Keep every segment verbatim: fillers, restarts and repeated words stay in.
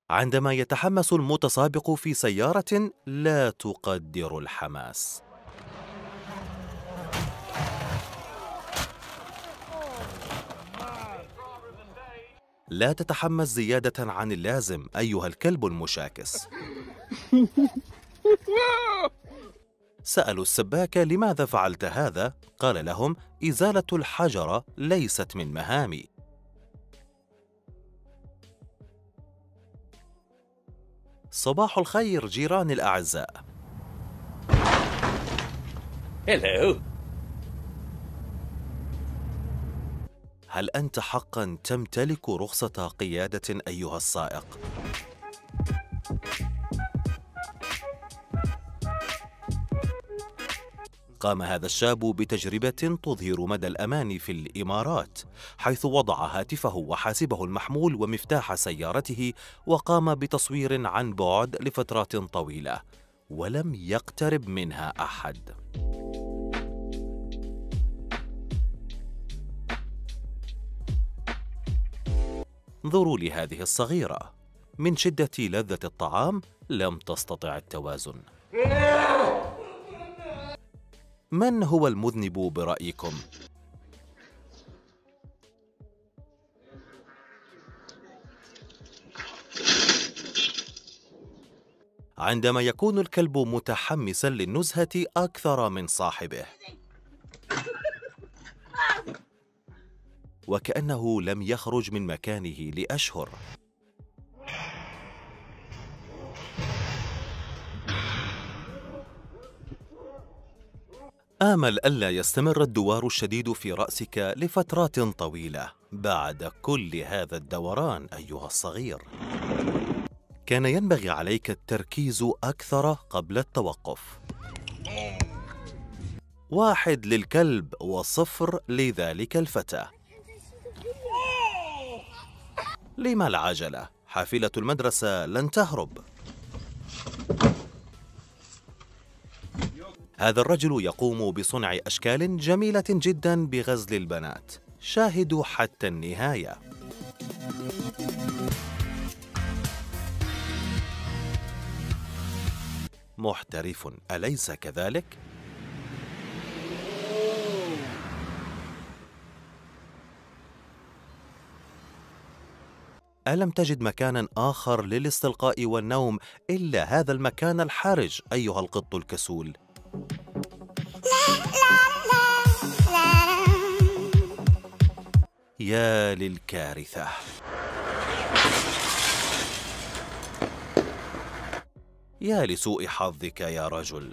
عندما يتحمس المتسابق في سيارة لا تقدر الحماس. لا تتحمس زيادة عن اللازم أيها الكلب المشاكس. سألوا السباك لماذا فعلت هذا؟ قال لهم: إزالة الحجرة ليست من مهامي. صباح الخير جيراني الأعزاء. Hello. هل أنت حقا تمتلك رخصة قيادة أيها السائق؟ قام هذا الشاب بتجربة تظهر مدى الأمان في الإمارات، حيث وضع هاتفه وحاسبه المحمول ومفتاح سيارته وقام بتصوير عن بعد لفترات طويلة ولم يقترب منها أحد. انظروا لهذه الصغيرة، من شدة لذة الطعام لم تستطع التوازن. من هو المذنب برأيكم؟ عندما يكون الكلب متحمسا للنزهة أكثر من صاحبه، وكأنه لم يخرج من مكانه لأشهر. آمل ألا يستمر الدوار الشديد في رأسك لفترات طويلة بعد كل هذا الدوران أيها الصغير. كان ينبغي عليك التركيز أكثر قبل التوقف. واحد للكلب وصفر لذلك الفتى. لما العجلة؟ حافلة المدرسة لن تهرب. هذا الرجل يقوم بصنع أشكال جميلة جدا بغزل البنات. شاهدوا حتى النهاية. محترف، أليس كذلك؟ ألم تجد مكانا آخر للاستلقاء والنوم إلا هذا المكان الحرج أيها القط الكسول؟ يا للكارثة. يا لسوء حظك يا رجل.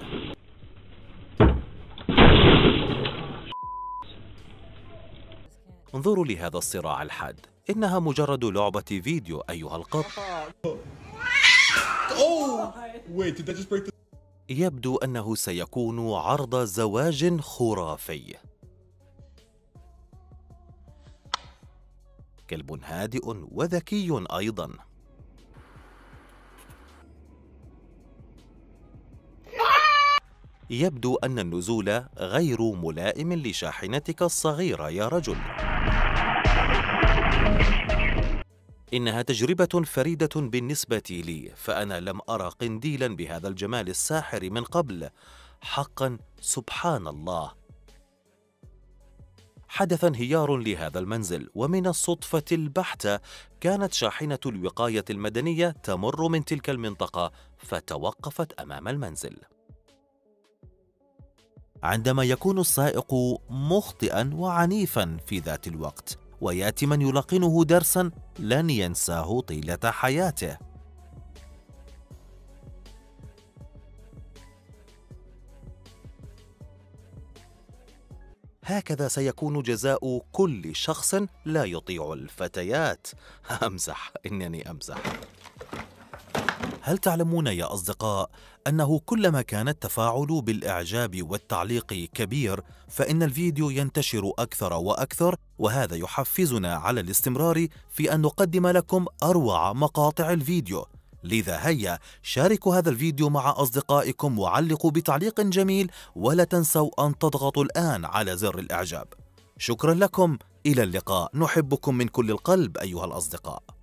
انظروا لهذا الصراع الحاد. إنها مجرد لعبة فيديو أيها القط. يبدو أنه سيكون عرض زواج خرافي. كلب هادئ وذكي أيضا. يبدو أن النزول غير ملائم لشاحنتك الصغيرة يا رجل. إنها تجربة فريدة بالنسبة لي، فأنا لم أرى قنديلا بهذا الجمال الساحر من قبل. حقا سبحان الله. حدث انهيار لهذا المنزل، ومن الصدفة البحتة كانت شاحنة الوقاية المدنية تمر من تلك المنطقة فتوقفت أمام المنزل. عندما يكون السائق مخطئا وعنيفا في ذات الوقت، ويأتي من يلقنه درسا لن ينساه طيلة حياته. هكذا سيكون جزاء كل شخص لا يطيع الفتيات. أمزح، إنني أمزح. هل تعلمون يا أصدقاء أنه كلما كان التفاعل بالإعجاب والتعليق كبير فإن الفيديو ينتشر أكثر وأكثر، وهذا يحفزنا على الاستمرار في أن نقدم لكم أروع مقاطع الفيديو. لذا هيا شاركوا هذا الفيديو مع أصدقائكم وعلقوا بتعليق جميل، ولا تنسوا أن تضغطوا الآن على زر الإعجاب. شكرا لكم، إلى اللقاء، نحبكم من كل القلب أيها الأصدقاء.